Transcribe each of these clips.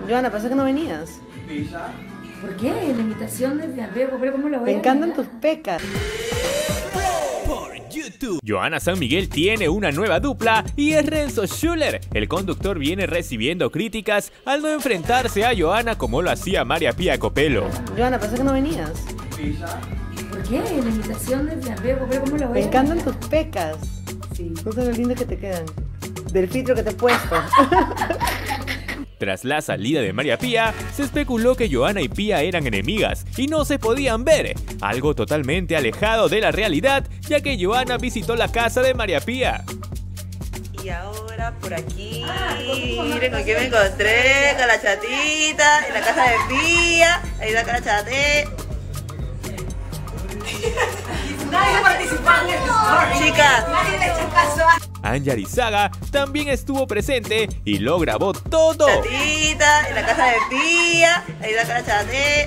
Joana, pensé que no venías. ¿Por qué? La invitación desde Albergo, pero ¿cómo lo voy Me a encantan negar? tus pecas. Joana San Miguel tiene una nueva dupla y es Renzo Schuller. El conductor viene recibiendo críticas al no enfrentarse a Joana como lo hacía María Pía Copelo. Joana, pensé que no venías. ¿Por qué? La invitación desde Albergo, pero ¿cómo lo voy Me a encantan negar? tus pecas. Sí. No sabes lo lindo que te quedan. Del filtro que te he puesto. Tras la salida de María Pía, se especuló que Joana y Pía eran enemigas y no se podían ver, algo totalmente alejado de la realidad, ya que Joana visitó la casa de María Pía. Y ahora por aquí, miren con quién me encontré, con la chatita, en la casa de Pía, ahí está con la chate. Nadie participó en el Chicas, Nadie le echó caso a... Anja Arizaga también estuvo presente y lo grabó todo. chatita, en la casa de Pía, ahí está con la chate.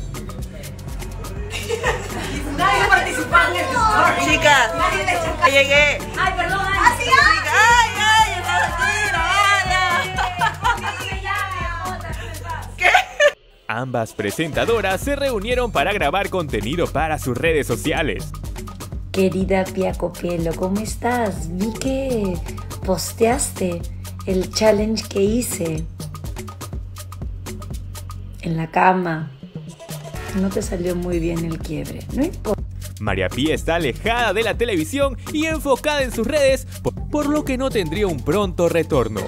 Nadie participó en el Chicas, Nadie le echó ya caso. llegué. Ay, perdón, Así, ay, ay, ¿qué? Ambas presentadoras se reunieron para grabar contenido para sus redes sociales. Querida Pía Copelo, ¿cómo estás? Vi que posteaste el challenge que hice en la cama. No te salió muy bien el quiebre. No importa. María Pía está alejada de la televisión y enfocada en sus redes, por lo que no tendría un pronto retorno.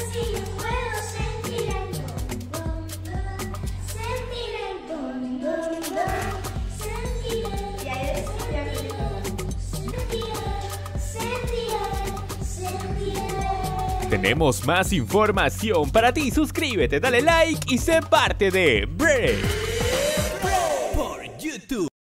Tenemos más información para ti, suscríbete, dale like y sé parte de Break.